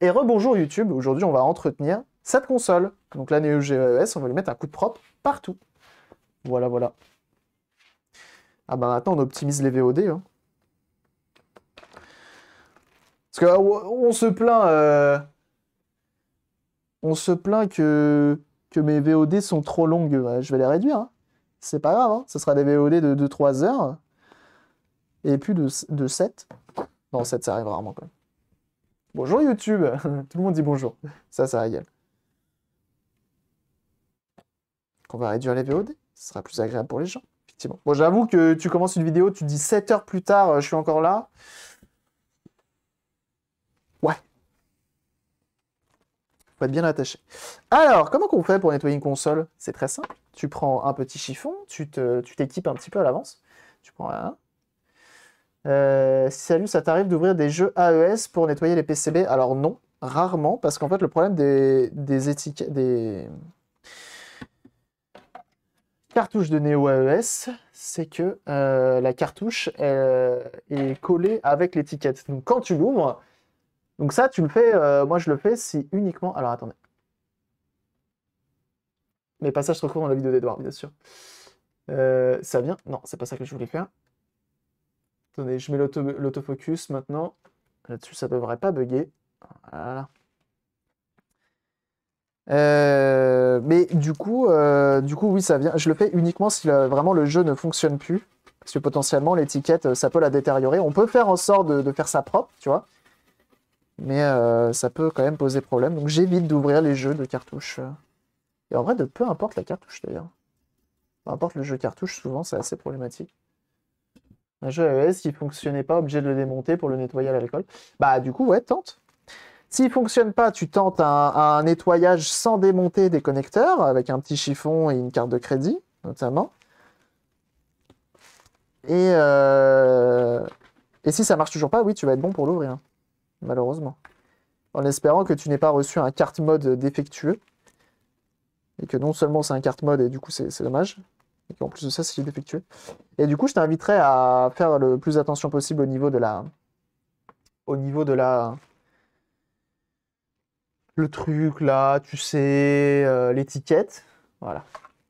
Et rebonjour YouTube, aujourd'hui on va entretenir cette console. Donc la Neo Geo EOS, on va lui mettre un coup de propre partout. Voilà, voilà. Ah bah maintenant on optimise les VOD. Hein. Parce que on se plaint que mes VOD sont trop longues. Ouais, je vais les réduire. Hein. C'est pas grave, hein. Ce sera des VOD de 3 heures. Et plus de 7. Non, 7 ça arrive rarement quand même. Bonjour YouTube. Tout le monde dit bonjour. Ça régale. On va réduire les VOD. Ce sera plus agréable pour les gens. Effectivement. Bon, j'avoue que tu commences une vidéo, tu dis 7 heures plus tard, je suis encore là. Ouais. Faut être bien attaché. Alors, comment qu'on fait pour nettoyer une console? C'est très simple. Tu prends un petit chiffon, tu t'équipes un petit peu à l'avance. Tu prends un. Salut, ça t'arrive d'ouvrir des jeux AES pour nettoyer les PCB? Alors non, rarement, parce qu'en fait le problème des étiquettes, des cartouches de Neo AES, c'est que la cartouche est collée avec l'étiquette. Donc quand tu l'ouvres, donc ça tu le fais, moi je le fais si uniquement... Alors attendez. Mes passages se retrouvent dans la vidéo d'Edouard, bien sûr. Ça vient... Non, c'est pas ça que je voulais faire. Attendez, je mets l'autofocus maintenant. Là-dessus, ça devrait pas bugger. Voilà. Mais du coup, oui, ça vient. Je le fais uniquement si vraiment le jeu ne fonctionne plus. Parce que potentiellement, l'étiquette, ça peut la détériorer. On peut faire en sorte de faire ça propre, tu vois. Mais ça peut quand même poser problème. Donc j'évite d'ouvrir les jeux de cartouches. Et en vrai, de peu importe la cartouche d'ailleurs. Peu importe le jeu cartouche, souvent, c'est assez problématique. Un jeu AES qui fonctionnait pas, obligé de le démonter pour le nettoyer à l'alcool. Bah du coup, ouais, tente. S'il fonctionne pas, tu tentes un nettoyage sans démonter des connecteurs, avec un petit chiffon et une carte de crédit, notamment. Et si ça marche toujours pas, oui, tu vas être bon pour l'ouvrir, malheureusement. En espérant que tu n'aies pas reçu un carte mode défectueux. Et que non seulement c'est un carte mode, et du coup c'est dommage, et qu'en plus de ça, c'est défectueux. Et du coup, je t'inviterai à faire le plus attention possible au niveau de la... Le truc, là, tu sais, l'étiquette. Voilà.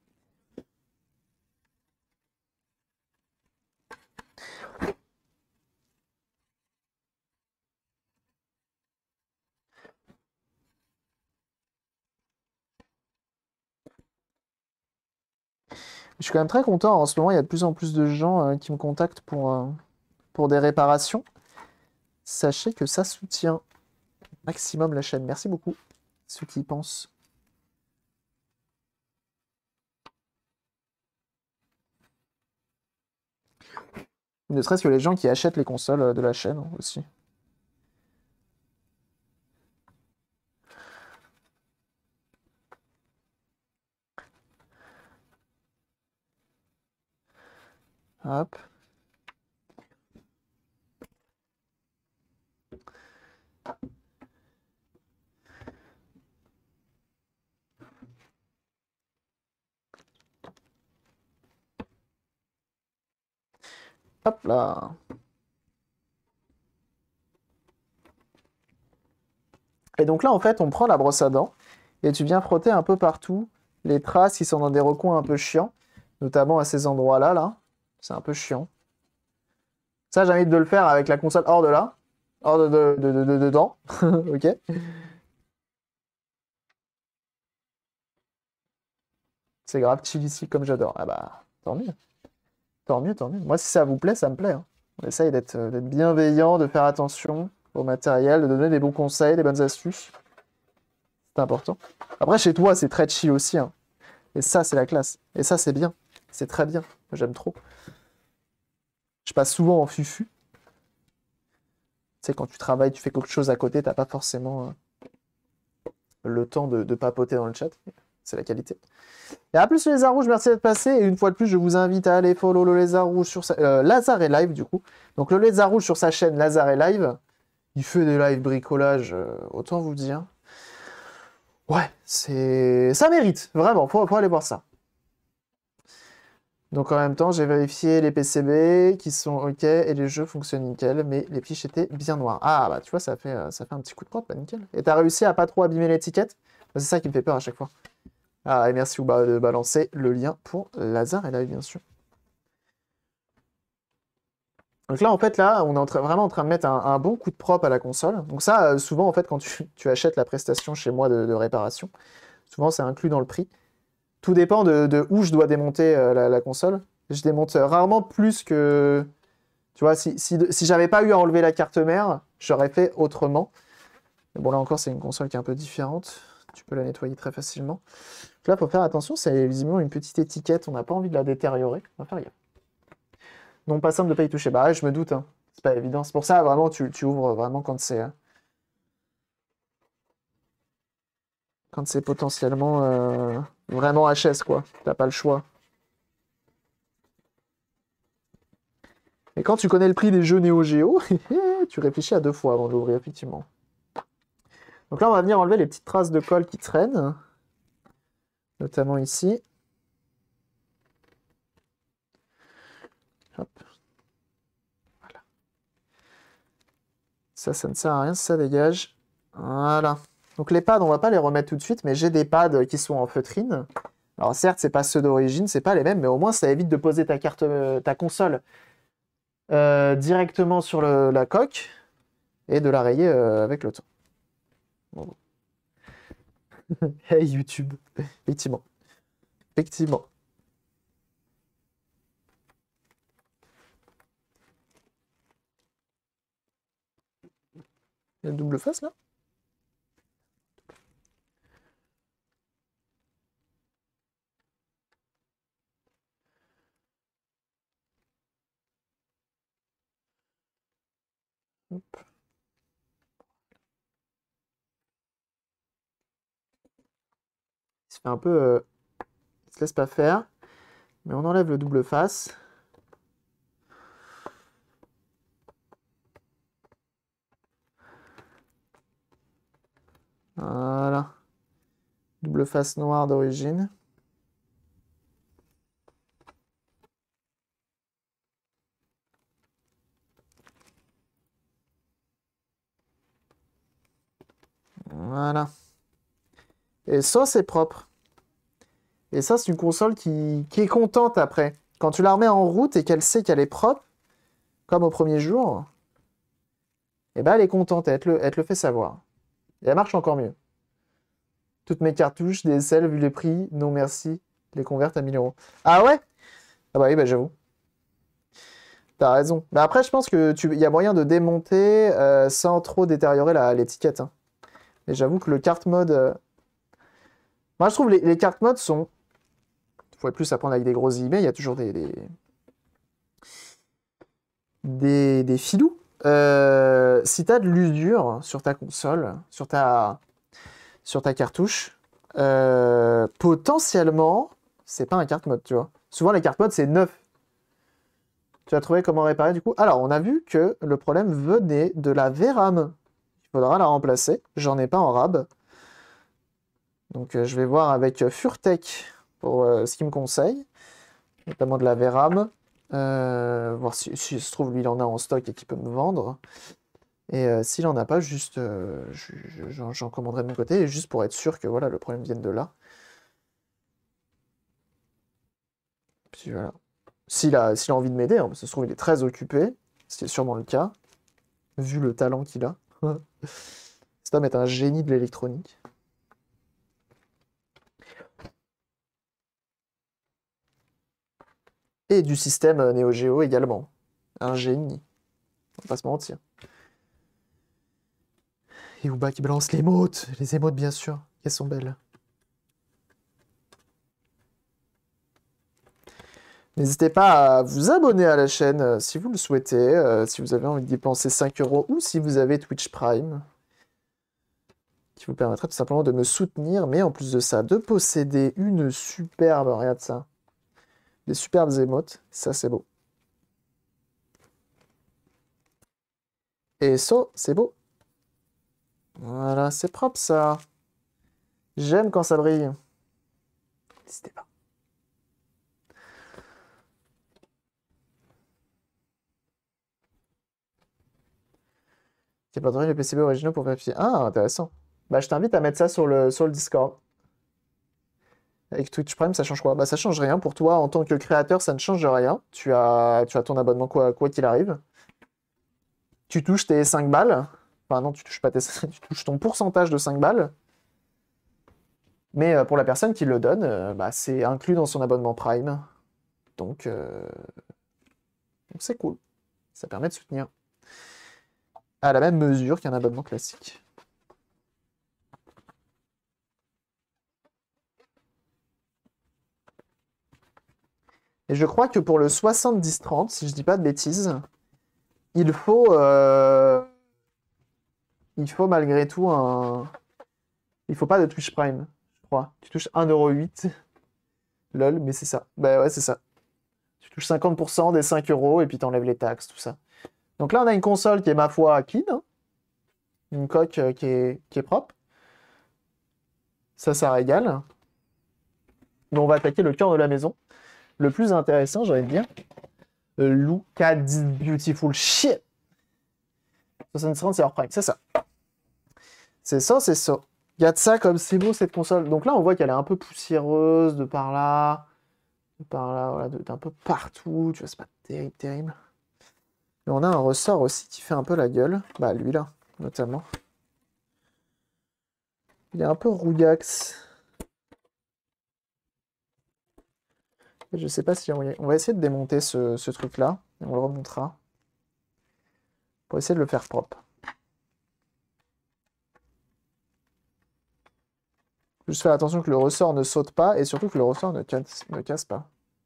Je suis quand même très content. En ce moment, il y a de plus en plus de gens qui me contactent pour des réparations. Sachez que ça soutient maximum la chaîne. Merci beaucoup, ceux qui y pensent. Ne serait-ce que les gens qui achètent les consoles de la chaîne aussi. Hop. Hop là. Et donc là, en fait, on prend la brosse à dents et tu viens frotter un peu partout les traces qui sont dans des recoins un peu chiants, notamment à ces endroits-là, là. C'est un peu chiant. Ça, j'invite de le faire avec la console hors de là. Hors dedans. Ok. C'est grave chill ici, comme j'adore. Ah bah, tant mieux. Tant mieux, tant mieux. Moi, si ça vous plaît, ça me plaît. Hein. On essaye d'être bienveillant, de faire attention au matériel, de donner des bons conseils, des bonnes astuces. C'est important. Après, chez toi, c'est très chill aussi. Hein. Et ça, c'est la classe. Et ça, c'est bien. C'est très bien. J'aime trop. Je passe souvent en fufu. Tu sais, quand tu travailles, tu fais quelque chose à côté, t'as pas forcément le temps de papoter dans le chat. C'est la qualité. Et à plus le Lézard Rouge, merci d'être passé. Et une fois de plus, je vous invite à aller follow le Lézard Rouge sur sa... Lazare est live du coup. Donc le Lézard Rouge sur sa chaîne Lazare est live. Il fait des lives bricolage, autant vous dire. Ouais, c'est... Ça mérite, vraiment, faut aller voir ça. Donc en même temps, j'ai vérifié les PCB qui sont OK et les jeux fonctionnent nickel, mais les fiches étaient bien noires. Ah bah tu vois, ça fait un petit coup de propre, bah, nickel. Et t'as réussi à pas trop abîmer l'étiquette? C'est ça qui me fait peur à chaque fois. Ah, et merci Ouba de balancer le lien pour Lazare et Live, bien sûr. Donc là, en fait, là, on est vraiment en train de mettre un bon coup de propre à la console. Donc ça, souvent, en fait, quand tu achètes la prestation chez moi de réparation, souvent, c'est inclus dans le prix. Tout dépend de où je dois démonter la console. Je démonte rarement plus que... Tu vois, si j'avais pas eu à enlever la carte mère, j'aurais fait autrement. Mais bon, là encore, c'est une console qui est un peu différente. Tu peux la nettoyer très facilement. Donc là, il faut faire attention, c'est visiblement une petite étiquette. On n'a pas envie de la détériorer. On va faire gaffe. Non, pas simple de pas y toucher. Bah ouais, je me doute, hein. C'est pas évident. C'est pour ça, vraiment, tu ouvres vraiment quand c'est potentiellement vraiment HS, quoi. T'as pas le choix. Et quand tu connais le prix des jeux Neo Geo, tu réfléchis à 2 fois avant de l'ouvrir, effectivement. Donc là, on va venir enlever les petites traces de colle qui traînent, notamment ici. Hop. Voilà. Ça ne sert à rien, ça dégage. Voilà. Donc les pads, on va pas les remettre tout de suite, mais j'ai des pads qui sont en feutrine. Alors certes, c'est pas ceux d'origine, c'est pas les mêmes, mais au moins ça évite de poser ta console directement sur la coque et de la rayer avec le temps. Bon. Hey YouTube, effectivement. Effectivement. Il y a une double face là? Hop. Il se fait un peu... il se laisse pas faire. Mais on enlève le double face. Voilà. Double face noire d'origine. Voilà. Et ça, c'est propre. Et ça, c'est une console qui est contente après. Quand tu la remets en route et qu'elle sait qu'elle est propre, comme au premier jour, eh ben, elle est contente, elle te le fait savoir. Et elle marche encore mieux. Toutes mes cartouches, DSL, vu les prix, non merci, les convertent à 1000 euros. Ah ouais? Ah bah oui, bah j'avoue. T'as raison. Mais après, je pense que il y a moyen de démonter sans trop détériorer l'étiquette, hein. Mais j'avoue que le carte mode... Moi, je trouve les cartes mode sont... Il faudrait plus apprendre avec des gros guillemets, il y a toujours des filous. Si tu as de l'usure sur ta console, sur ta cartouche, potentiellement, c'est pas un carte mode, tu vois. Souvent, les cartes mode, c'est neuf. Tu as trouvé comment réparer, du coup? Alors, on a vu que le problème venait de la VRAM. Il faudra la remplacer. J'en ai pas en rab. Donc, je vais voir avec Furtech pour ce qu'il me conseille, notamment de la VRAM. Voir si se trouve, lui, il en a en stock et qu'il peut me vendre. Et s'il en a pas, juste, j'en commanderai de mon côté, juste pour être sûr que voilà, le problème vienne de là. Puis voilà. S'il a envie de m'aider, hein, parce que ça se trouve, il est très occupé, ce qui est sûrement le cas, vu le talent qu'il a. Cet homme est un génie de l'électronique. Et du système Neo Geo également. Un génie. On va pas se mentir. Et Ouba qui balance les émotes bien sûr, elles sont belles. N'hésitez pas à vous abonner à la chaîne si vous le souhaitez, si vous avez envie de dépenser 5 euros ou si vous avez Twitch Prime, qui vous permettra tout simplement de me soutenir, mais en plus de ça, de posséder une superbe, regarde ça, des superbes émotes, ça c'est beau. Et ça, c'est beau. Voilà, c'est propre ça. J'aime quand ça brille. N'hésitez pas. Qui a pas les PCB originaux pour vérifier. Ah, intéressant. Bah, je t'invite à mettre ça sur le Discord. Avec Twitch Prime, ça change quoi? Bah, ça change rien. Pour toi, en tant que créateur, ça ne change rien. Tu as ton abonnement quoi qu'il arrive. Tu touches tes 5 balles. Enfin, non, tu touches pas tes... tu touches ton pourcentage de 5 balles. Mais pour la personne qui le donne, bah, c'est inclus dans son abonnement Prime. Donc c'est cool. Ça permet de soutenir à la même mesure qu'un abonnement classique. Et je crois que pour le 70-30, si je dis pas de bêtises, il faut malgré tout un... Il faut pas de Twitch Prime, je crois. Tu touches 1,08€. Lol, mais c'est ça. Bah ouais, c'est ça. Tu touches 50% des 5 € et puis t'enlèves les taxes, tout ça. Donc là, on a une console qui est, ma foi, clean. Hein. Une coque qui est propre. Ça régale. Mais on va attaquer le cœur de la maison. Le plus intéressant, j'ai envie de dire. Look at this beautiful shit. 70-30, c'est hors prime, c'est ça. C'est ça, c'est ça. Regarde ça comme c'est beau cette console. Donc là, on voit qu'elle est un peu poussiéreuse de par là. De par là, voilà, d'un peu partout. Tu vois, c'est pas terrible, terrible. Et on a un ressort aussi qui fait un peu la gueule. Bah, lui là, notamment. Il est un peu rouillax. Je sais pas si on va essayer de démonter ce truc-là. Et on le remontera. Pour essayer de le faire propre. Juste faire attention que le ressort ne saute pas et surtout que le ressort ne casse pas.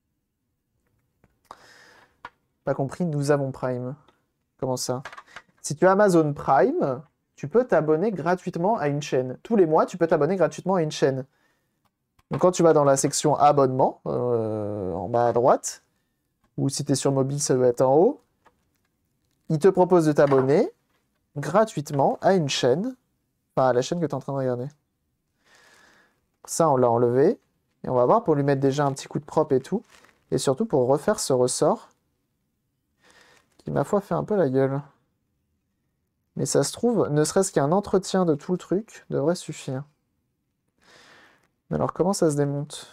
Pas compris, nous avons Prime. Comment ça? Si tu as Amazon Prime, tu peux t'abonner gratuitement à une chaîne. Tous les mois, tu peux t'abonner gratuitement à une chaîne. Donc quand tu vas dans la section abonnement, en bas à droite, ou si tu es sur mobile, ça doit être en haut, il te propose de t'abonner gratuitement à une chaîne, enfin à la chaîne que tu es en train de regarder. Ça, on l'a enlevé. Et on va voir pour lui mettre déjà un petit coup de propre et tout. Et surtout pour refaire ce ressort qui, ma foi, fait un peu la gueule. Mais ça se trouve, ne serait-ce qu'un entretien de tout le truc devrait suffire. Mais alors, comment ça se démonte?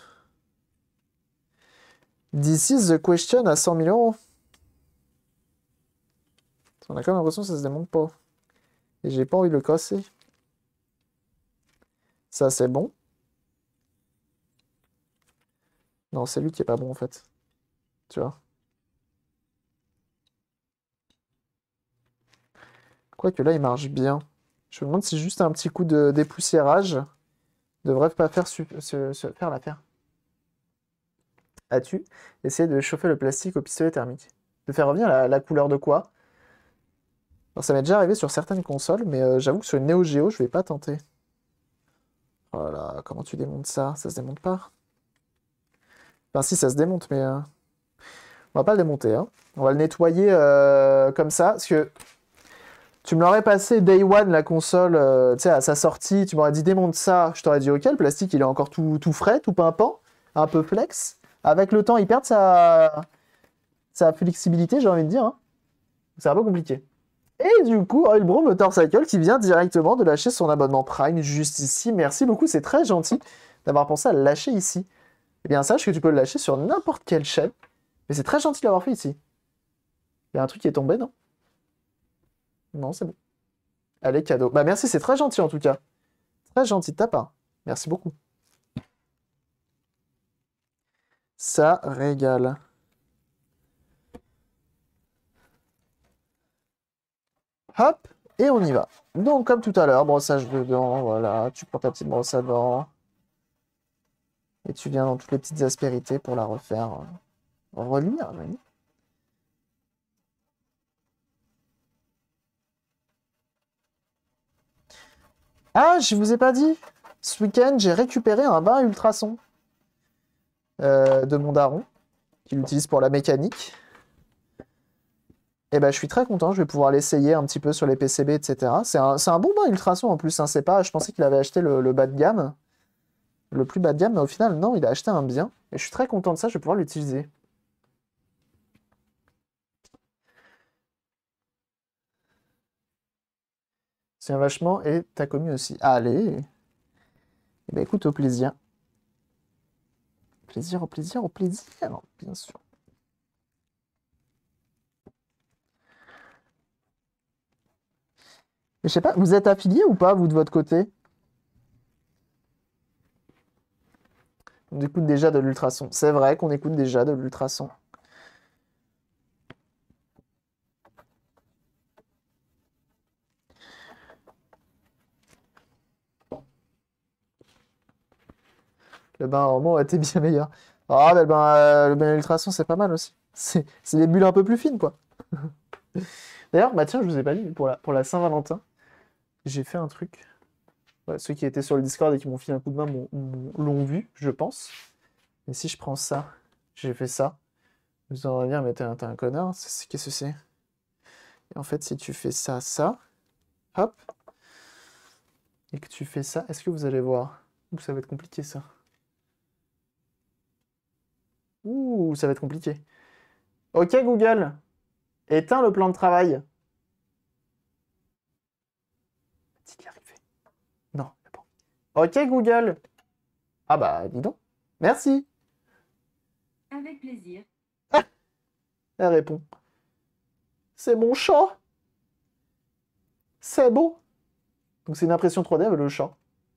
This is the question à 100 000 €. On a quand même l'impression que ça se démonte pas. Et j'ai pas envie de le casser. Ça, c'est bon. Non, c'est lui qui est pas bon, en fait. Tu vois. Quoique là, il marche bien. Je me demande si juste un petit coup de dépoussiérage devrait pas faire faire l'affaire. As-tu essayé de chauffer le plastique au pistolet thermique? De faire revenir la couleur de quoi? Alors, ça m'est déjà arrivé sur certaines consoles, mais j'avoue que sur une Neo Geo, je vais pas tenter. Voilà, comment tu démontes ça? Ça se démonte pas? Enfin, si, ça se démonte, mais on va pas le démonter. Hein. On va le nettoyer comme ça, parce que tu me l'aurais passé Day One, la console, tu sais, à sa sortie, tu m'aurais dit démonte ça, je t'aurais dit ok, le plastique il est encore tout frais, tout pimpant, un peu flex. Avec le temps, il perd sa flexibilité, j'ai envie de dire. Hein. C'est un peu compliqué. Et du coup, Oilbro Motorcycle qui vient directement de lâcher son abonnement Prime juste ici. Merci beaucoup, c'est très gentil d'avoir pensé à le lâcher ici. Eh bien, sache que tu peux le lâcher sur n'importe quelle chaîne, mais c'est très gentil de l'avoir fait ici. Il y a un truc qui est tombé, non? Non, c'est bon. Allez, cadeau. Bah merci, c'est très gentil en tout cas. Très gentil de ta part. Merci beaucoup. Ça régale. Hop, et on y va. Donc, comme tout à l'heure, brossage de dents, voilà. Tu prends ta petite brosse à dents. Et tu viens dans toutes les petites aspérités pour la refaire reluire. Oui. Ah, je vous ai pas dit. Ce week-end, j'ai récupéré un bain ultrason de mon daron, qu'il utilise pour la mécanique. Et ben, je suis très content, je vais pouvoir l'essayer un petit peu sur les PCB, etc. C'est un bon bain ultrason en plus, hein, c'est pas, je pensais qu'il avait acheté le bas de gamme, le plus bas de gamme, mais au final, non, il a acheté un bien. Et je suis très content de ça, je vais pouvoir l'utiliser. tiens vachement et ta commu aussi. Allez. Eh ben écoute, au plaisir. Plaisir, au plaisir, au plaisir, bien sûr. Mais je sais pas, vous êtes affilié ou pas, vous, de votre côté? On écoute déjà de l'ultrason. C'est vrai qu'on écoute déjà de l'ultrason. Le bain en roman était bien meilleur. Ah, mais le bain à l'ultrason, c'est pas mal aussi. C'est des bulles un peu plus fines, quoi. D'ailleurs, bah tiens, je vous ai pas dit, pour la Saint-Valentin, j'ai fait un truc. Ouais, ceux qui étaient sur le Discord et qui m'ont filé un coup de main l'ont vu, je pense. Et si je prends ça, j'ai fait ça, vous allez dire, mais t'es un connard, qu'est-ce que c'est? Et en fait, si tu fais ça, ça, hop, et que tu fais ça, est-ce que vous allez voir? Ouh, ça va être compliqué, ça. Ouh, ça va être compliqué. Ok, Google, éteins le plan de travail. Va-t-il y arriver? Non, bon. Ok, Google. Ah bah, dis donc. Merci. Avec plaisir. Elle répond. C'est mon chat. C'est beau. Donc c'est une impression 3D avec le chat.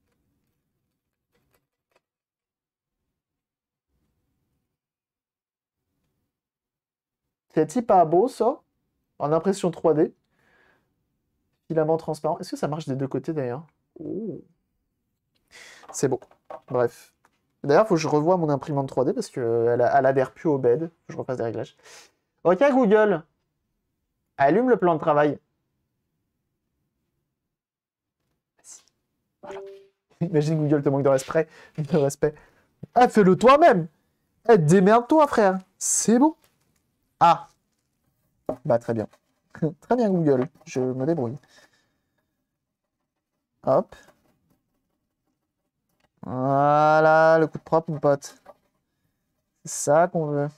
C'est pas beau, ça? En impression 3D. Filament transparent. Est-ce que ça marche des deux côtés, d'ailleurs? Oh. C'est beau. Bref. D'ailleurs, faut que je revoie mon imprimante 3D parce qu'elle elle adhère plus au bed. Faut que je refasse des réglages. Ok, Google. Allume le plan de travail. Voilà. Imagine Google te manque de respect. De respect. Ah, fais-le toi-même. Eh, démerde-toi, frère. C'est bon. Ah. Bah, très bien. Très bien, Google. Je me débrouille. Hop. Voilà, le coup de propre, mon pote. C'est ça qu'on veut.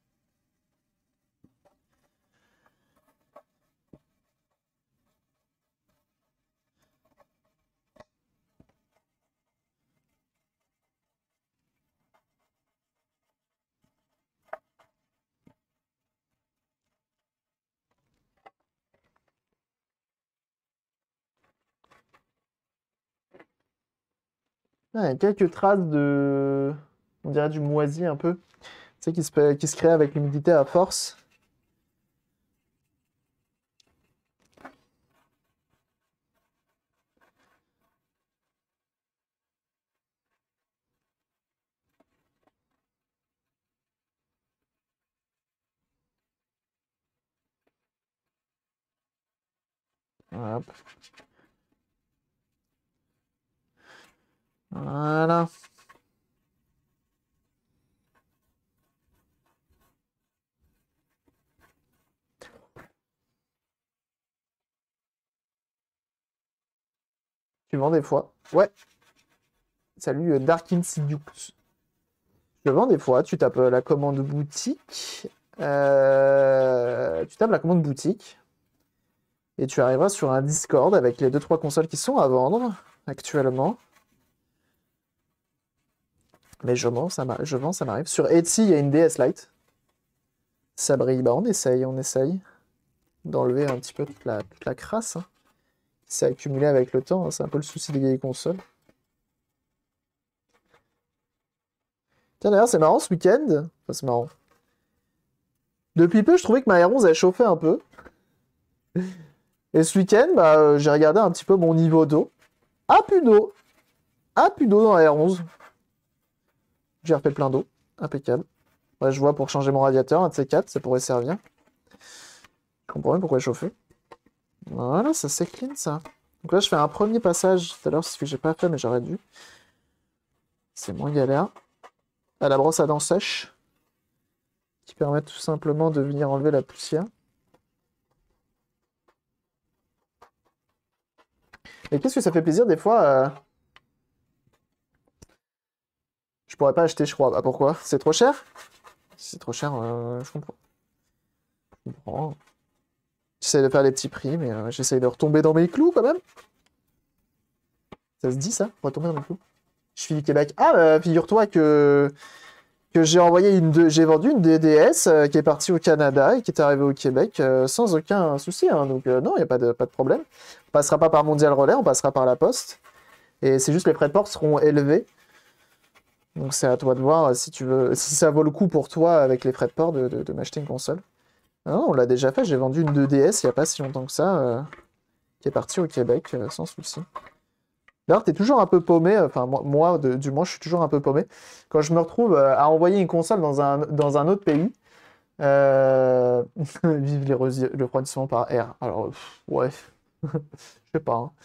Ah, il y a quelques traces de... On dirait du moisi un peu. Tu sais, qui se crée avec l'humidité à force. Hop. Voilà. Tu vends des fois. Ouais. Salut, Dark Insidious. Je vends des fois. Tu tapes la commande boutique. Tu tapes la commande boutique. Et tu arriveras sur un Discord avec les 2-3 consoles qui sont à vendre actuellement. Mais je vends, ça m'arrive. Sur Etsy, il y a une DS Lite. Ça brille. Bah, on essaye d'enlever un petit peu toute la crasse, hein, qui s'est accumulée avec le temps, hein. C'est un peu le souci des vieilles consoles. Tiens, d'ailleurs, c'est marrant ce week-end. Enfin, c'est marrant. Depuis peu, je trouvais que ma R11 elle chauffait un peu. Et ce week-end, bah, j'ai regardé un petit peu mon niveau d'eau. Ah, plus d'eau. Ah, plus d'eau dans la R11. J'ai refait plein d'eau. Impeccable. Ouais, je vois pour changer mon radiateur, un de ces quatre, ça pourrait servir. Je comprends bien pourquoi chauffer. Voilà, ça c'est clean ça. Donc là, je fais un premier passage. Tout à l'heure, c'est ce que j'ai pas fait, mais j'aurais dû. C'est moins galère. À la brosse à dents sèche. Qui permet tout simplement de venir enlever la poussière. Et qu'est-ce que ça fait plaisir des fois Je pourrais pas acheter, je crois. Bah pourquoi? C'est trop cher? Si c'est trop cher, je comprends. Je comprends. J'essaie de faire les petits prix, mais j'essaie de retomber dans mes clous quand même. Ça se dit ça? Pour tomber dans le coup. Je suis du Québec. Ah, figure-toi que j'ai vendu une DDS qui est partie au Canada et qui est arrivée au Québec sans aucun souci. Hein. Donc non, il n'y a pas de problème. On passera pas par Mondial Relais, on passera par la Poste. Et c'est juste les frais de port seront élevés. Donc c'est à toi de voir si tu veux, si ça vaut le coup pour toi avec les frais de port de m'acheter une console. Ah non, on l'a déjà fait, j'ai vendu une 2DS il n'y a pas si longtemps que ça, qui est partie au Québec sans souci. D'ailleurs, t'es toujours un peu paumé, enfin moi, du moins je suis toujours un peu paumé, quand je me retrouve à envoyer une console dans un autre pays. Vive le refroidissement par air. Alors, ouais, je sais pas. Hein.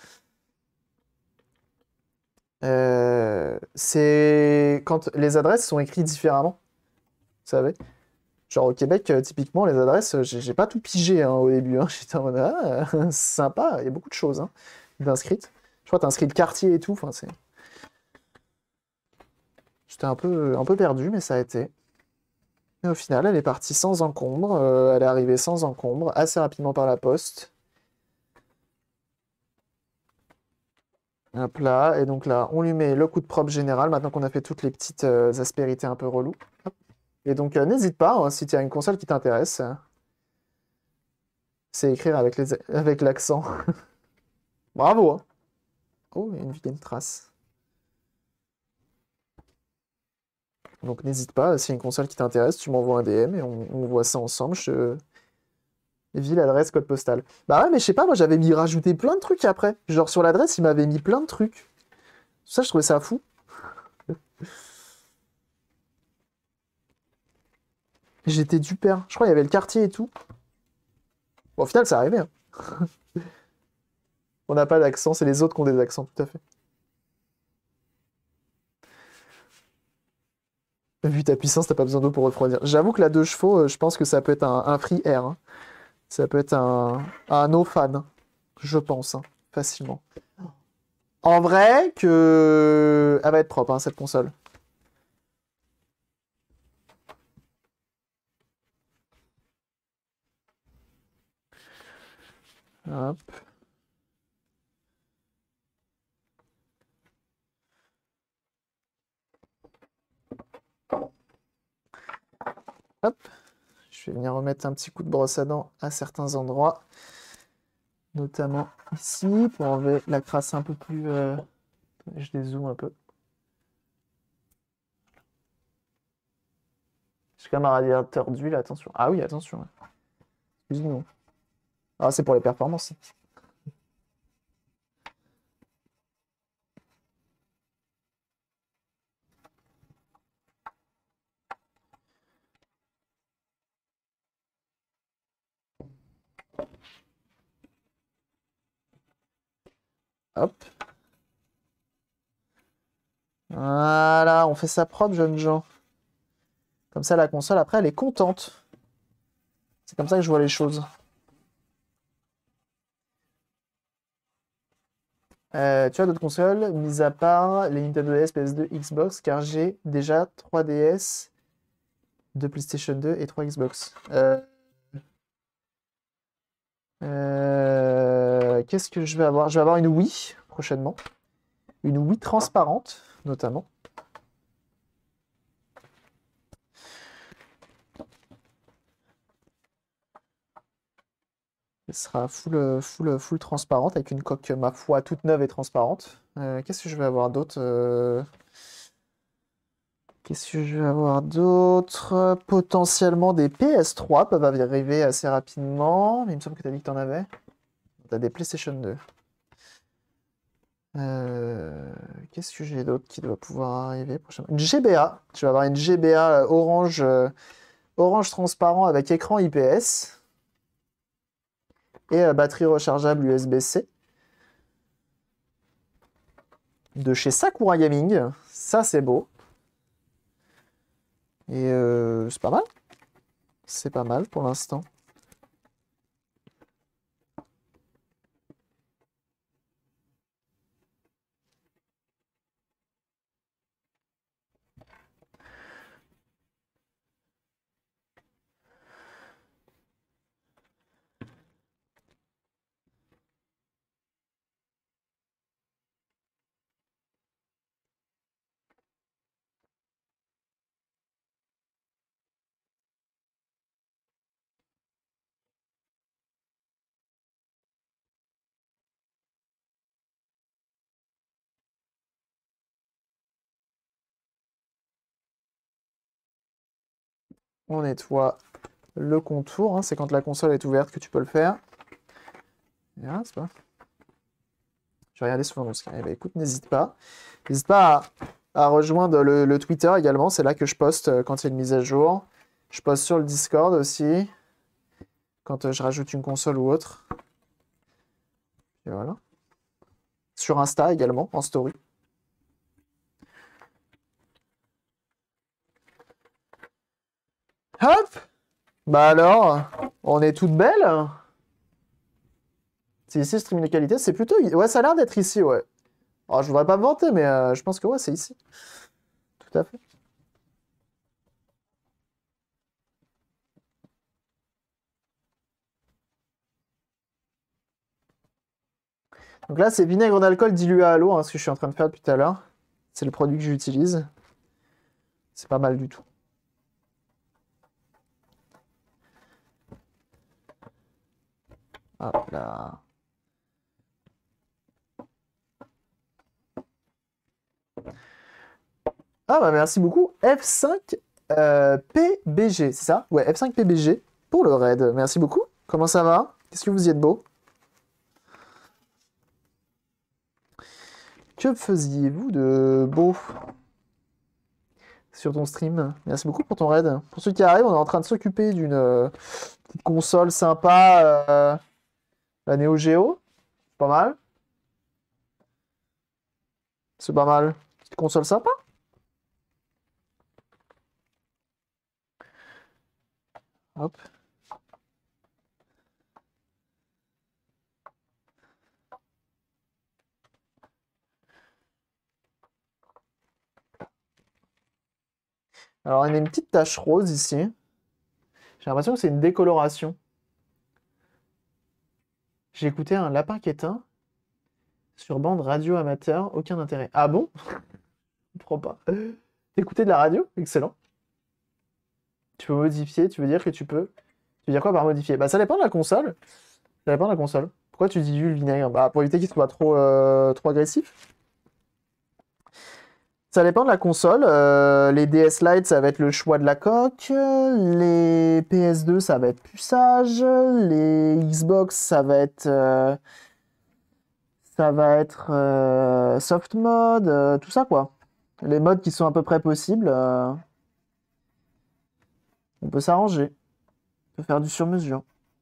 C'est quand les adresses sont écrites différemment, vous savez. Genre au Québec, typiquement, les adresses, j'ai pas tout pigé hein, au début. Hein. J'étais en mode, ah, sympa, il y a beaucoup de choses hein, d'inscrites. Je crois que t'as inscrit le quartier et tout. Enfin, j'étais un peu perdu, mais ça a été. Et au final, elle est partie sans encombre. Elle est arrivée sans encombre, assez rapidement par la poste. Hop là, et donc là, on lui met le coup de propre général, maintenant qu'on a fait toutes les petites aspérités un peu reloues. Hop. Et donc, n'hésite pas, hein, si tu as une console qui t'intéresse, c'est écrire avec l'accent. Bravo, hein. Oh, il y a une vilaine trace. Donc, n'hésite pas, s'il y a une console qui t'intéresse, tu m'envoies un DM et on voit ça ensemble. Ville, adresse, code postal. Bah ouais, mais je sais pas, moi j'avais mis rajouter plein de trucs après. Genre sur l'adresse, il m'avait mis plein de trucs. Ça, je trouvais ça fou. J'étais du père. Je crois qu'il y avait le quartier et tout. Bon, au final, ça arrivait. Hein. On n'a pas d'accent, c'est les autres qui ont des accents, tout à fait. Vu ta puissance, t'as pas besoin d'eau pour refroidir. J'avoue que la 2 chevaux, je pense que ça peut être un free air. Hein. Ça peut être un no fan, je pense, hein, facilement. En vrai, que elle va être propre, hein, cette console. Hop. Hop. Je vais venir remettre un petit coup de brosse à dents à certains endroits. Notamment ici, pour enlever la crasse un peu plus... Je dézoome un peu. J'ai quand même un radiateur d'huile, attention. Ah oui, attention. Excuse-nous. Ah, c'est pour les performances. Hop. Voilà, on fait ça propre, jeunes gens. Comme ça, la console, après, elle est contente. C'est comme ça que je vois les choses. Tu as d'autres consoles, mis à part les Nintendo DS, PS2, Xbox, car j'ai déjà 3DS, 2 PlayStation 2 et 3 Xbox. Qu'est-ce que je vais avoir? Je vais avoir une Wii prochainement. Une Wii transparente, notamment. Elle sera full transparente avec une coque, ma foi, toute neuve et transparente. Qu'est-ce que je vais avoir d'autre? Qu'est-ce que je vais avoir d'autre? Potentiellement des PS3 peuvent arriver assez rapidement. Mais il me semble que tu as dit que tu en avais. Tu as des PlayStation 2. Qu'est-ce que j'ai d'autre qui doit pouvoir arriver prochainement? Une GBA. Tu vas avoir une GBA orange, orange transparent avec écran IPS. Et batterie rechargeable USB-C. De chez Sakura Gaming. Ça, c'est beau. Et c'est pas mal. C'est pas mal pour l'instant. On nettoie le contour, hein. C'est quand la console est ouverte que tu peux le faire. Ah, c'est pas. Je vais regarder souvent dans ce cas. Eh ben, écoute, n'hésite pas. N'hésite pas à rejoindre le Twitter également. C'est là que je poste quand il y a une mise à jour. Je poste sur le Discord aussi. Quand je rajoute une console ou autre. Et voilà. Sur Insta également, en story. Hop! Bah alors, on est toutes belles. C'est ici, streaming de qualité. C'est plutôt. Ouais, ça a l'air d'être ici, ouais. Alors, je voudrais pas me vanter, mais je pense que ouais, c'est ici. Tout à fait. Donc là, c'est vinaigre d'alcool dilué à l'eau, hein, ce que je suis en train de faire depuis tout à l'heure. C'est le produit que j'utilise. C'est pas mal du tout. Hop là. Ah bah merci beaucoup. F5 PBG, c'est ça? Ouais, F5 PBG pour le raid. Merci beaucoup. Comment ça va? Qu'est-ce que vous y êtes beau? Que faisiez-vous de beau sur ton stream? Merci beaucoup pour ton raid. Pour ceux qui arrivent, on est en train de s'occuper d'une petite console sympa, la Neo Geo. Pas mal. C'est pas mal. Petite console sympa. Hop. Alors, on a une petite tache rose ici. J'ai l'impression que c'est une décoloration. J'ai écouté un lapin quétain sur bande radio amateur, aucun intérêt. Ah bon? Je comprends pas. T'écoutais de la radio? Excellent. Tu peux modifier, tu veux dire que tu peux. Tu veux dire quoi par modifier? Bah ça dépend de la console. Ça dépend de la console. Pourquoi tu dilues le vinaigre? Bah pour éviter qu'il soit trop agressif. Ça dépend de la console. Les DS Lite, ça va être le choix de la coque. Les PS2, ça va être plus sage. Les Xbox, ça va être soft mode, tout ça quoi. Les modes qui sont à peu près possibles, on peut s'arranger. On peut faire du sur-mesure.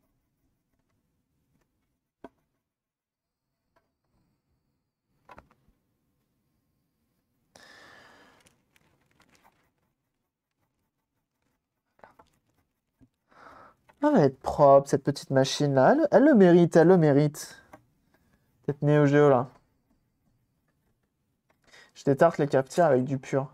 Elle va être propre, cette petite machine-là. Elle le mérite, elle le mérite. Cette Neo Geo là. Je détarte les cafetières avec du pur.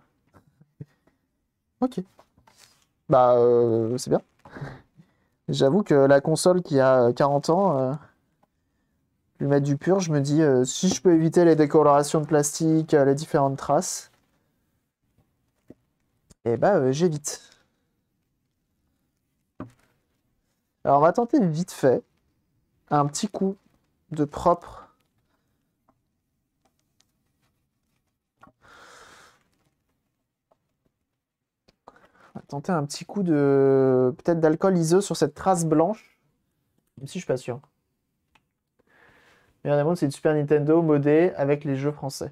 Ok. Bah, c'est bien. J'avoue que la console qui a 40 ans, lui mettre du pur, je me dis, si je peux éviter les décolorations de plastique, les différentes traces, et bah, j'évite. Alors, on va tenter vite fait un petit coup de propre. On va tenter un petit coup de peut-être d'alcool iso sur cette trace blanche, même si je suis pas sûr. Regardez-moi, c'est une Super Nintendo modée avec les jeux français.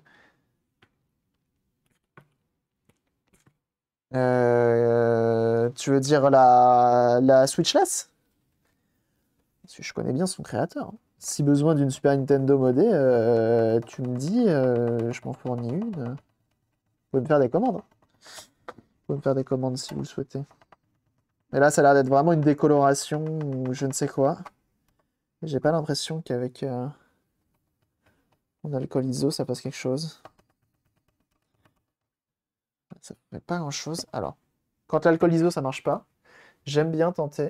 Tu veux dire la Switchless? Parce que je connais bien son créateur, hein. Si besoin d'une Super Nintendo modée, tu me dis, je m'en fournis une. Vous pouvez me faire des commandes, hein. Vous pouvez me faire des commandes si vous le souhaitez. Mais là, ça a l'air d'être vraiment une décoloration ou je ne sais quoi. J'ai pas l'impression qu'avec mon alcool iso, ça fasse quelque chose. Ça fait pas grand-chose. Alors, quand l'alcool iso, ça marche pas, j'aime bien tenter.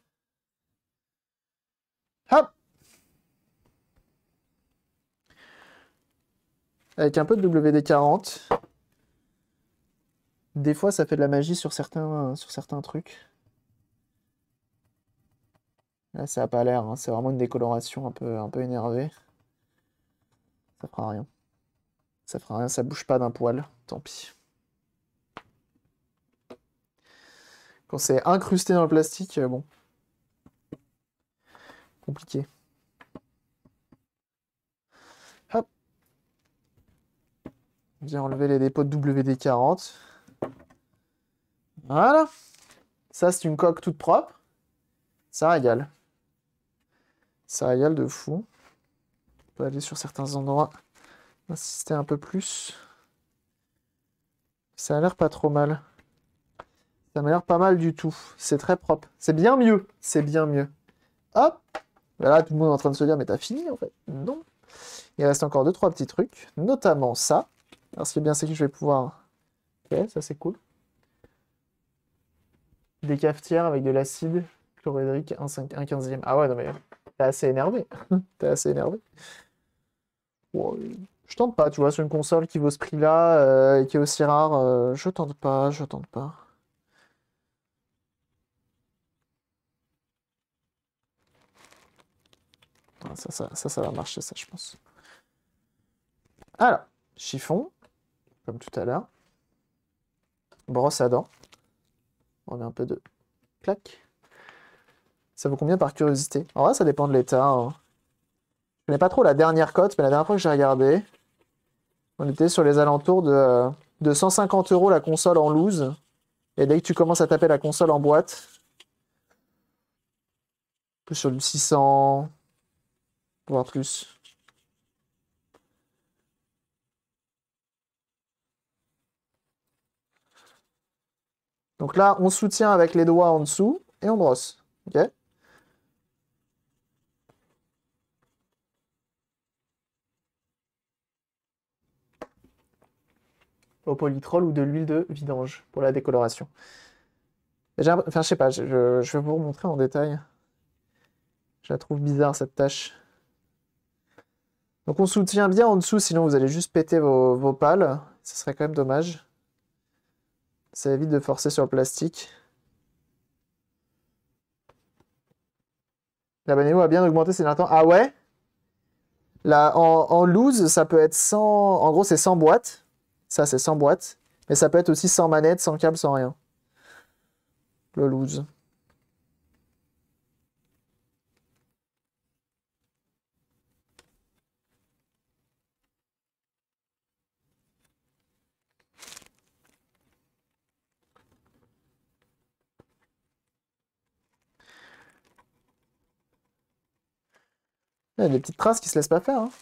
Hop! Avec un peu de WD-40. Des fois, ça fait de la magie sur certains trucs. Là, ça a pas l'air, hein. C'est vraiment une décoloration un peu énervée. Ça fera rien. Ça fera rien, ça bouge pas d'un poil. Tant pis. Quand c'est incrusté dans le plastique, bon. Compliqué. Hop. On vient enlever les dépôts de WD-40. Voilà. Ça, c'est une coque toute propre. Ça régale. Ça régale de fou. On peut aller sur certains endroits. Insister un peu plus. Ça a l'air pas trop mal. Ça m'a l'air pas mal du tout. C'est très propre. C'est bien mieux. C'est bien mieux. Hop. Là, tout le monde est en train de se dire, mais t'as fini en fait. Non. Il reste encore 2-3 petits trucs. Notamment ça. Alors, ce qui est bien, c'est que je vais pouvoir... Ok, ça c'est cool. Des cafetières avec de l'acide chlorhydrique 1/15e. Ah ouais, non mais t'es assez énervé. T'es assez énervé. Bon, je tente pas, tu vois, sur une console qui vaut ce prix-là et qui est aussi rare, je tente pas, je tente pas. Ah, ça va marcher, ça, je pense. Alors, chiffon, comme tout à l'heure. Brosse à dents. On met un peu de clac. Ça vaut combien par curiosité? En vrai, ça dépend de l'état, hein. Je connais pas trop la dernière cote, mais la dernière fois que j'ai regardé, on était sur les alentours de 150 € la console en loose. Et dès que tu commences à taper la console en boîte, plus sur du 600, voire plus. Donc là, on soutient avec les doigts en dessous et on brosse. Ok? Au polytrol ou de l'huile de vidange pour la décoloration. Enfin, je sais pas, je vais vous remontrer en détail. Je la trouve bizarre cette tâche. Donc on soutient bien en dessous, sinon vous allez juste péter vos pales. Ce serait quand même dommage. Ça évite de forcer sur le plastique. La Baneo a bien augmenté ces derniers temps. Ah ouais? Là, en loose, ça peut être 100... En gros, c'est 100 boîtes. Ça, c'est 100 boîtes. Mais ça peut être aussi sans manette, sans câble, sans rien. Le loose. Il y a des petites traces qui se laissent pas faire, hein.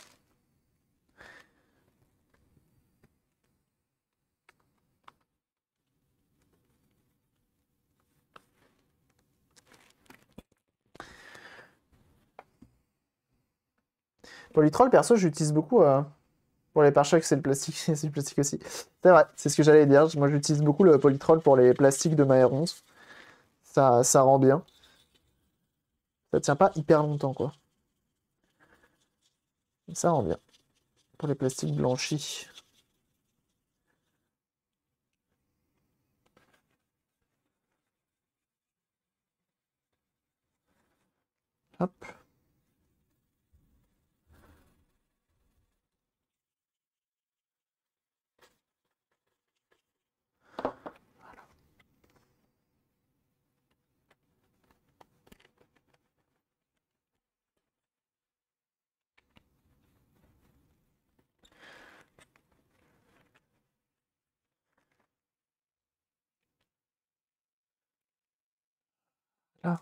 Polytrol, perso, j'utilise beaucoup pour les pare-chocs, c'est le plastique, c'est le plastique aussi. C'est vrai, c'est ce que j'allais dire. Moi, j'utilise beaucoup le Polytrol pour les plastiques de ma R11. Ça rend bien. Ça tient pas hyper longtemps, quoi. Ça rend bien. Pour les plastiques blanchis. Hop. Là.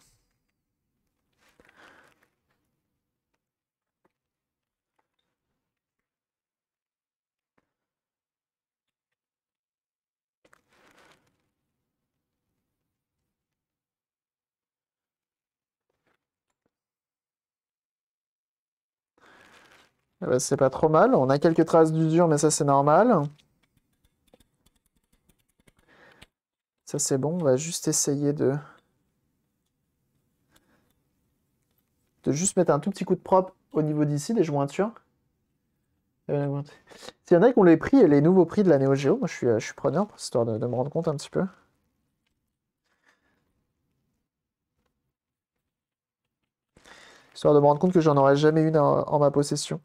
Eh ben, c'est pas trop mal. On a quelques traces d'usure, mais ça, c'est normal. Ça, c'est bon. On va juste essayer de juste mettre un tout petit coup de propre au niveau d'ici, des jointures. S'il y en a qui ont les prix et les nouveaux prix de la Neo Geo, moi je suis preneur, histoire de me rendre compte un petit peu. Histoire de me rendre compte que j'en aurais jamais une en ma possession.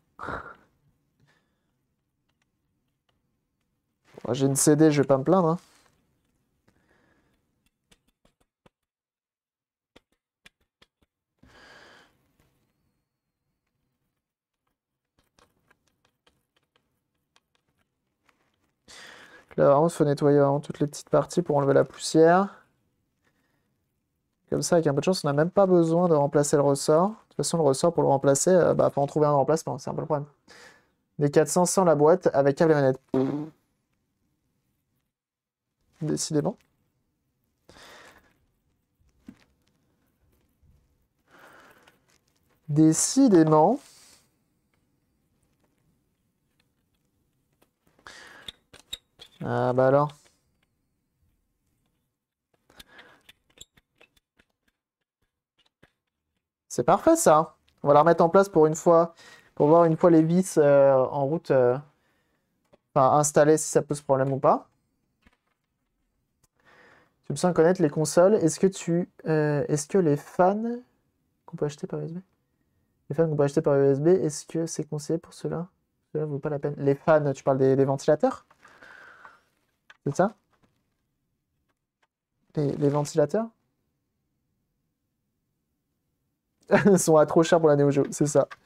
Bon, j'ai une CD, je vais pas me plaindre, hein. Là, vraiment, il faut nettoyer vraiment toutes les petites parties pour enlever la poussière. Comme ça, avec un peu de chance, on n'a même pas besoin de remplacer le ressort. De toute façon, le ressort, pour le remplacer, bah, faut en trouver un remplacement, c'est un peu le problème. Des 400 sans la boîte, avec câble et manette. Décidément. Décidément. Ah bah alors. C'est parfait ça. On va la remettre en place pour une fois, pour voir une fois les vis en route, enfin installées si ça pose problème ou pas. Tu me sens connaître les consoles. Est-ce que les fans qu'on peut acheter par USB? Les fans qu'on peut acheter par USB, est-ce que c'est conseillé pour cela? Cela vaut pas la peine. Les fans, tu parles des ventilateurs? C'est ça? Les ventilateurs? Sont à trop cher pour la Neo Geo, c'est ça.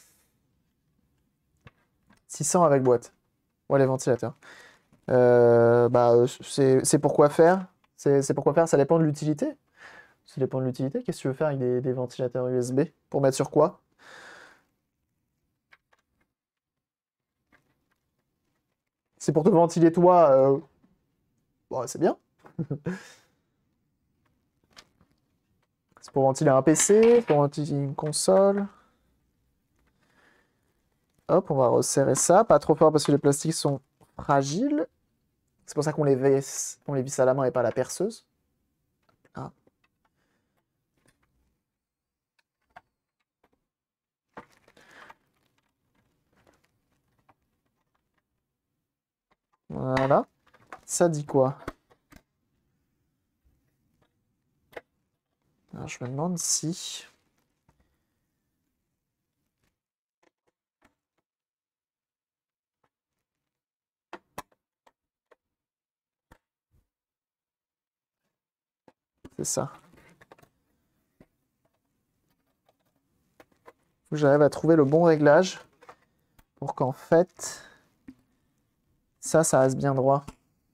600 avec boîte. Ouais, les ventilateurs. Bah, c'est pour quoi faire? C'est pour quoi faire? Ça dépend de l'utilité. Ça dépend de l'utilité. Qu'est-ce que tu veux faire avec des ventilateurs USB? Pour mettre sur quoi? C'est pour te ventiler toi. Bon, c'est bien. C'est pour ventiler un PC, pour ventiler une console. Hop, on va resserrer ça. Pas trop fort parce que les plastiques sont fragiles. C'est pour ça qu'on les visse à la main et pas à la perceuse. Ah. Voilà. Ça dit quoi? Alors, je me demande si... C'est ça. Faut que j'arrive à trouver le bon réglage pour qu'en fait, ça reste bien droit.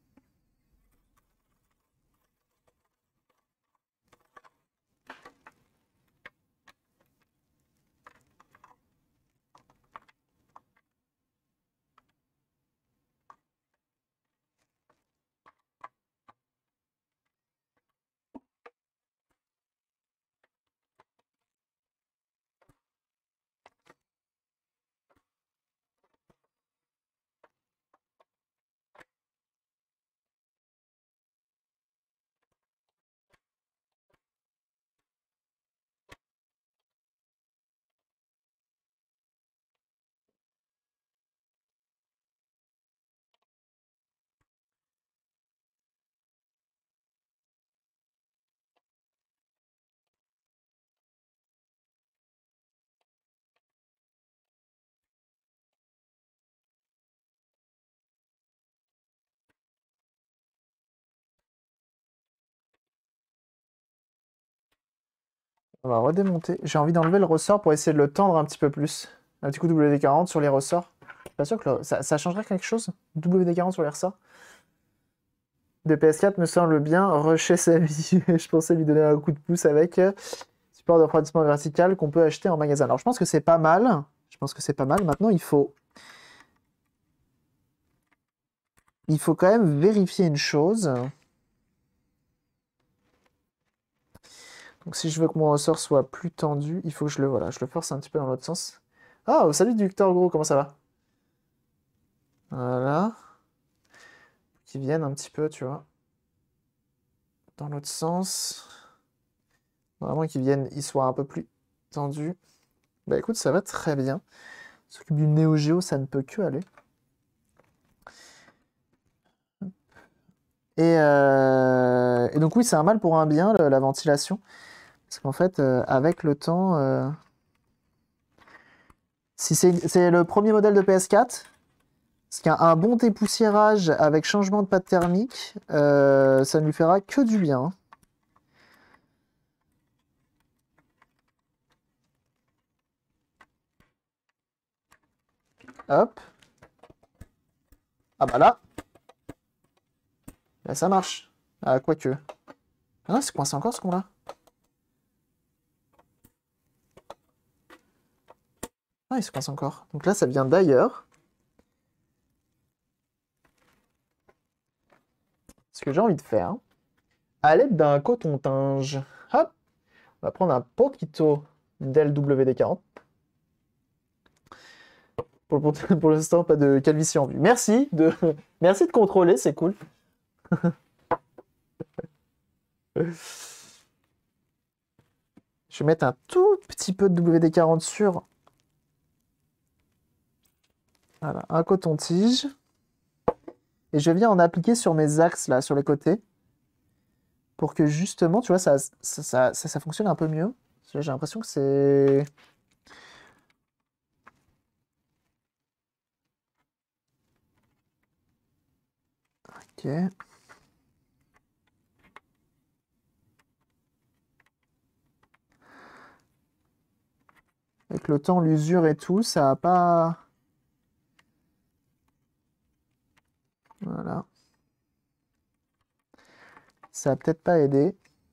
On va redémonter. J'ai envie d'enlever le ressort pour essayer de le tendre un petit peu plus. Un petit coup WD-40 sur les ressorts. Je suis pas sûr que ça changerait quelque chose? WD-40 sur les ressorts? De PS4 me semble bien rusher sa vie. Je pensais lui donner un coup de pouce avec support de refroidissement vertical qu'on peut acheter en magasin. Alors je pense que c'est pas mal. Je pense que c'est pas mal. Maintenant, il faut quand même vérifier une chose. Donc si je veux que mon ressort soit plus tendu, il faut que voilà, je le force un petit peu dans l'autre sens. Ah, oh, salut Victor Gros, comment ça va? Voilà. Qui viennent un petit peu, tu vois, dans l'autre sens. Vraiment qu'ils viennent, ils soient un peu plus tendus. Bah écoute, ça va très bien. S'occupe du Neo Geo, ça ne peut que aller. Et donc oui, c'est un mal pour un bien, la ventilation. Parce qu'en fait, avec le temps, si c'est le premier modèle de PS4, ce qui a un bon dépoussiérage avec changement de pâte thermique, ça ne lui fera que du bien. Hop. Ah bah là, Là, ça marche. Ah, quoique. Ah non, c'est coincé encore ce con-là. Ah, il se coince encore. Donc là, ça vient d'ailleurs. Ce que j'ai envie de faire, à l'aide d'un coton-tige, hop, on va prendre un poquito del WD-40. Pour l'instant, pas de calvitie en vue. Merci de contrôler, c'est cool. Je vais mettre un tout petit peu de WD-40 sur voilà, un coton-tige. Et je viens en appliquer sur mes axes, là, sur les côtés. Pour que justement, tu vois, ça fonctionne un peu mieux. J'ai l'impression que c'est... Ok. Avec le temps, l'usure et tout, ça n'a pas... Voilà. Ça a peut-être pas aidé.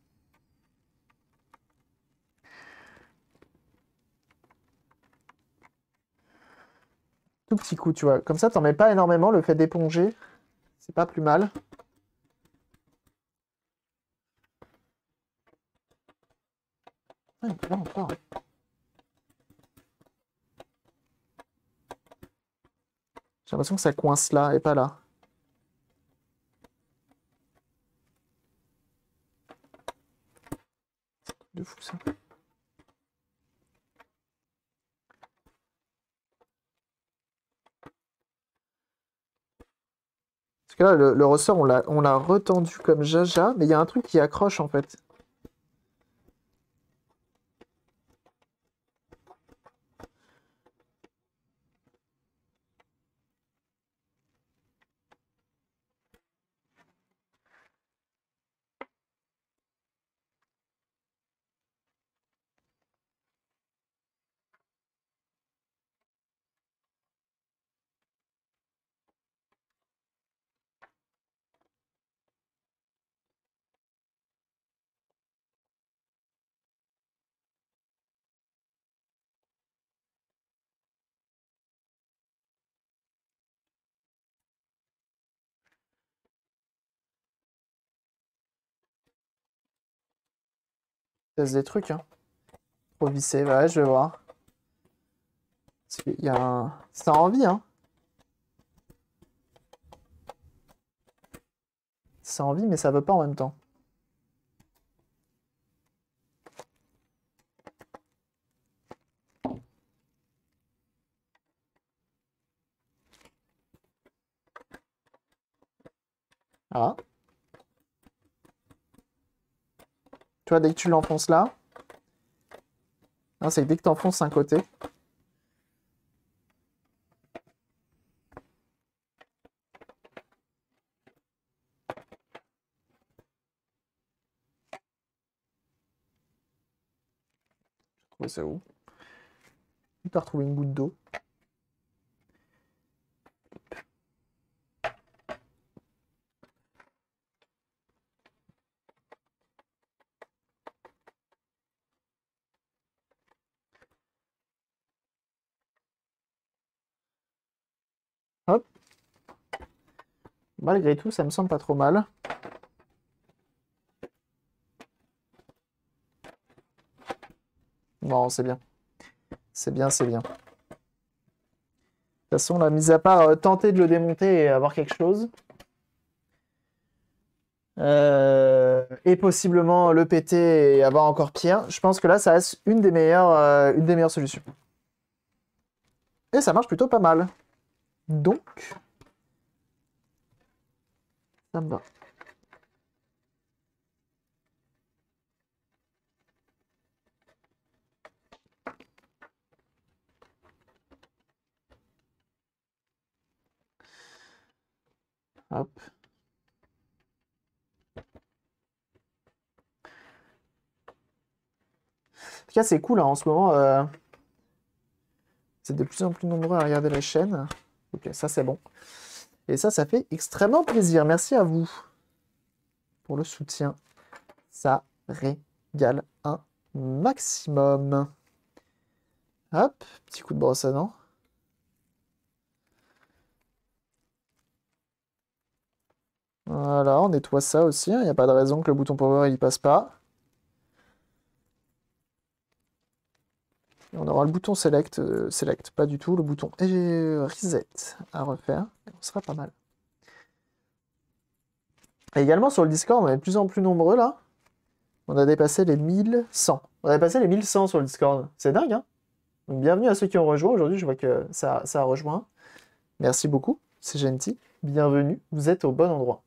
Tout petit coup, tu vois. Comme ça, t'en mets pas énormément. Le fait d'éponger, c'est pas plus mal. Ah, là encore. J'ai l'impression que ça coince là et pas là. De fou ça. Parce que là, le ressort, on l'a retendu comme jaja, mais il y a un truc qui accroche en fait. Teste des trucs, hein. Trop vissé, ouais, je vais voir. Parce qu'il y a un... Ça a envie, hein. Ça a envie, mais ça veut pas en même temps. Ah. Tu vois, dès que tu l'enfonces là, hein, c'est que dès que tu enfonces un côté, ouais, c'est où? Tu as retrouvé une goutte d'eau. Hop. Malgré tout, ça me semble pas trop mal. Bon, c'est bien. C'est bien, c'est bien. De toute façon, là, mis à part tenter de le démonter et avoir quelque chose, et possiblement le péter et avoir encore pire, je pense que là, ça reste une des meilleures solutions. Et ça marche plutôt pas mal. Donc, ça me va. Hop. En tout cas, c'est cool, hein, en ce moment. C'est de plus en plus nombreux à regarder la chaîne. Ok, ça c'est bon. Et ça fait extrêmement plaisir. Merci à vous. pour le soutien. Ça régale un maximum. Hop, petit coup de brosse à dents. Voilà, on nettoie ça aussi. Il n'y a pas de raison que le bouton power il y passe pas. Et on aura le bouton select, select, pas du tout, le bouton reset à refaire. Et on sera pas mal. Et également sur le Discord, on est de plus en plus nombreux là. On a dépassé les 1100. On a dépassé les 1100 sur le Discord. C'est dingue, hein? Donc, bienvenue à ceux qui ont rejoint. Aujourd'hui, je vois que ça a rejoint. Merci beaucoup, c'est gentil. Bienvenue, vous êtes au bon endroit.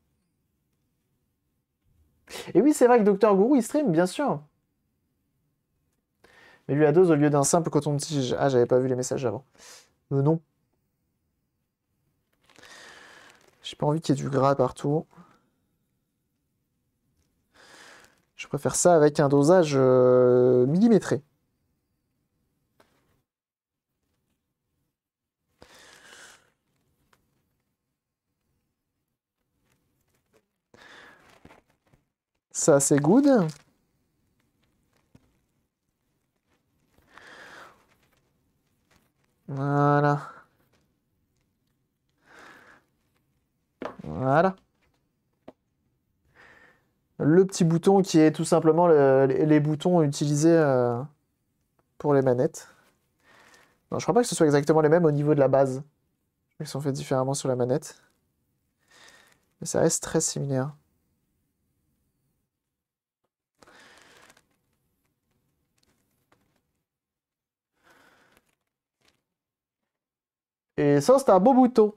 Et oui, c'est vrai que Docteur Gourou, il stream, bien sûr. Mais lui à dose au lieu d'un simple coton-tige. Ah, j'avais pas vu les messages avant. Non. J'ai pas envie qu'il y ait du gras partout. Je préfère ça avec un dosage millimétré. Ça, c'est good. Voilà. Voilà. Le petit bouton qui est tout simplement les boutons utilisés pour les manettes. Non, je crois pas que ce soit exactement les mêmes au niveau de la base. Ils sont faits différemment sur la manette. Mais ça reste très similaire. Et ça, c'est un beau bouton.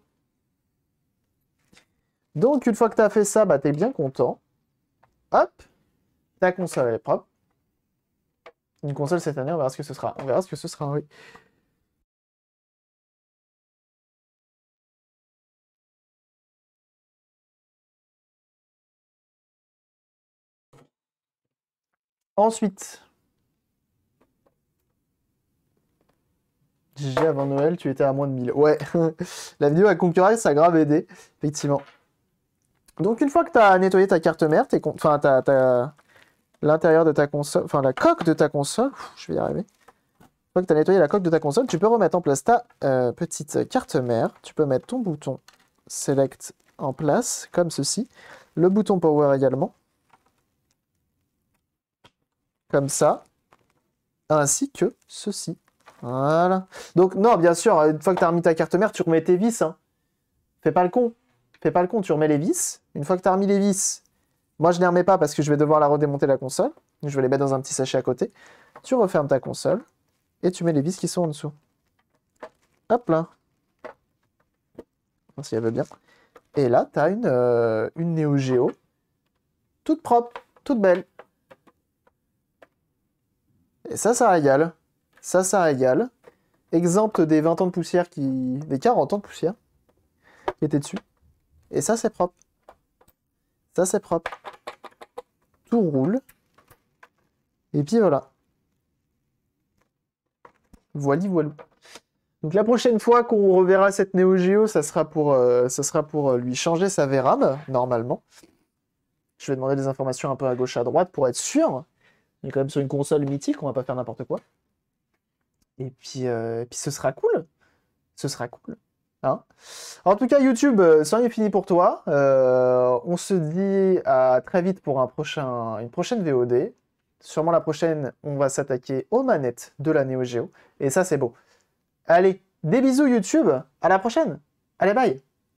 Donc, une fois que tu as fait ça, bah, tu es bien content. Hop, ta console elle est propre. Une console cette année, on verra ce que ce sera. On verra ce que ce sera, oui. Ensuite, GG avant Noël, tu étais à moins de 1000. Ouais, la vidéo à concurrence, ça a grave aidé, effectivement. Donc, une fois que tu as nettoyé ta carte mère, enfin, l'intérieur de ta console, enfin, la coque de ta console, je vais y arriver. Une fois que tu as nettoyé la coque de ta console, tu peux remettre en place ta petite carte mère. Tu peux mettre ton bouton Select en place, comme ceci. Le bouton Power également. Comme ça. Ainsi que ceci. Voilà. Donc, non, bien sûr, une fois que tu as remis ta carte mère, tu remets tes vis. Hein. Fais pas le con. Fais pas le con, tu remets les vis. Une fois que tu as remis les vis, moi je ne les remets pas parce que je vais devoir la redémonter la console. Je vais les mettre dans un petit sachet à côté. Tu refermes ta console et tu mets les vis qui sont en dessous. Hop là. Si elle veut bien. Et là, tu as une Neo Geo toute propre, toute belle. Et ça régale. Ça régale. Exempte des 20 ans de poussière des 40 ans de poussière qui étaient dessus. Et ça, c'est propre. Ça, c'est propre. Tout roule. Et puis voilà. Voili, voilou. Donc la prochaine fois qu'on reverra cette Neo Geo, ça sera pour lui changer sa VRAM, normalement. Je vais demander des informations un peu à gauche, à droite, pour être sûr. On est quand même sur une console mythique, on va pas faire n'importe quoi. Et puis ce sera cool. Ce sera cool. Hein, en tout cas, YouTube, c'en est fini pour toi. On se dit à très vite pour une prochaine VOD. Sûrement la prochaine, on va s'attaquer aux manettes de la Neo Geo. Et ça, c'est beau. Allez, des bisous YouTube. À la prochaine. Allez, bye.